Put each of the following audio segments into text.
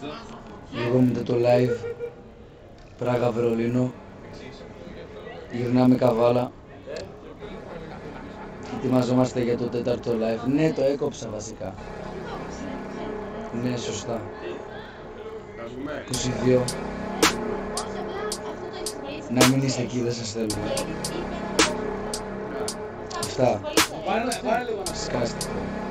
λίγο μετά το live, Πράγα, Βερολίνο, γυρνάμε Καβάλα, ετοιμαζόμαστε για το τέταρτο live. Ναι, το έκοψα βασικά. Ναι, σωστά. 22. Να μην είστε εκεί, δεν σας θέλουμε. Αυτά. Σκάστε.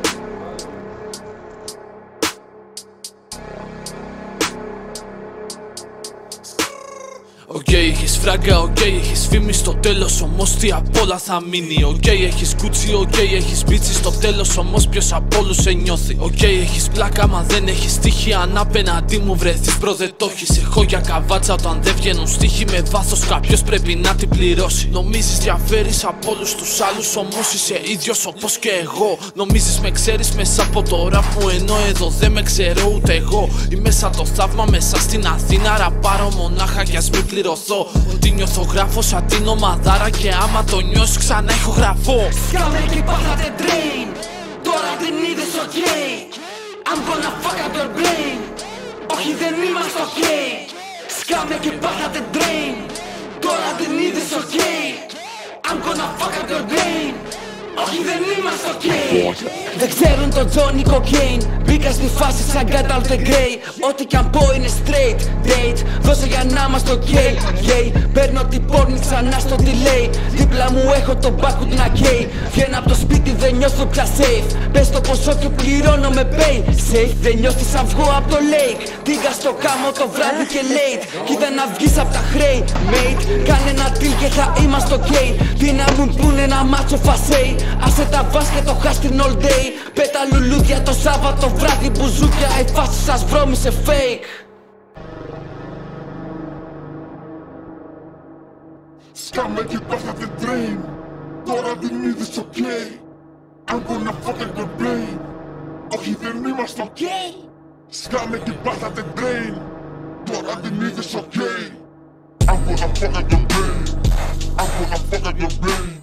Οκ, έχεις φράγκα, οκ, έχεις φήμη στο τέλος, όμως τι απ' όλα θα μείνει. Οκ, έχεις κούτσι, οκ, έχεις πίτσι στο τέλος, όμως ποιος απ' όλους σε νιώθει. Οκ, έχεις πλάκα, μα δεν έχεις τύχη. Αν απέναντί μου βρεθείς, μπρο δεν το έχεις. Έχω για καβάτσα όταν δεν βγαίνουν στίχοι. Με βάθος κάποιος πρέπει να την πληρώσει. Νομίζεις διαφέρεις από όλους τους άλλους, όμως είσαι ίδιος όπως και εγώ. Νομίζεις με ξέρεις μέσα από το ραπ μου, ενώ εδώ δεν με ξέρω ούτε εγώ. Είμαι σαν το θαύμα μέσα στην Αθήνα, ραπάρω μονάχα κι ας μην πληρωθώ. Ότι νιώθω γράφω σαν την ομαδάρα και άμα το νιώσεις ξανά ηχογραφώ. Σκάμε και πάθατε drain, τώρα την είδες ok. I'm gonna fuck up your brain, όχι δεν είμαστε ok. Σκάμε και πάθατε drain, τώρα την είδες ok. I'm gonna fuck up your brain, όχι δεν είμαστε ok. Δεν ξέρουν το Johnny Cocaine, μπήκα στη φάση σαν Gadal the Grey. Ό,τι κι αν πω είναι straight date, δώσε για να είμαστε ok. Παίρνω την πόρνη ξανά στο delay, δίπλα μου έχω τον backward να καίει. Βγαίνω από το σπίτι δεν νιώθω πια safe, πες το ποσό και πληρώνω με pay. Safe δεν νιώθεις σαν βγω από το lake, τίγκα στο κάμω το βράδυ και late. Κοίτα να βγεις απ' τα χρέη, mate, κάνε ένα deal και θα είμαστε ok. Τι να μου πούνε ένα μάτσο φασέι, άσε τα βάσκετ το χάστην all day. Πέτα λουλούδια το Σάββατο βράδυ, μπουζούκια, η φάση σας βρώμησε fake. Σκάμε και πάθατε drain, τώρα την είδες ok. I'm gonna fuck up your brain, όχι δεν είμαστε ok. Σκάμε και πάθατε drain, τώρα την είδες ok. I'm gonna fuck up your brain, I'm gonna fuck up your brain.